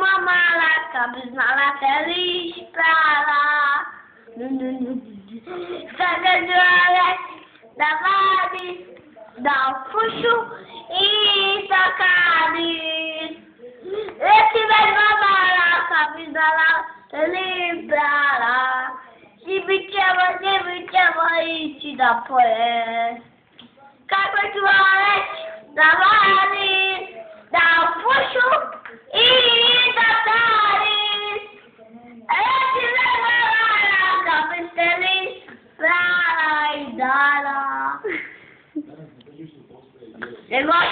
mala, cabeça feliz pra lá. Fazendo da Vale, da Fuxo e da Cádiz. Esse mesmo mala, cabeça lá, feliz pra lá. Se me chama e te dá poé. Cabeça da Vale, da Fuxo e da Cádiz. Esse mesmo mala, feliz pra lá e dá lá.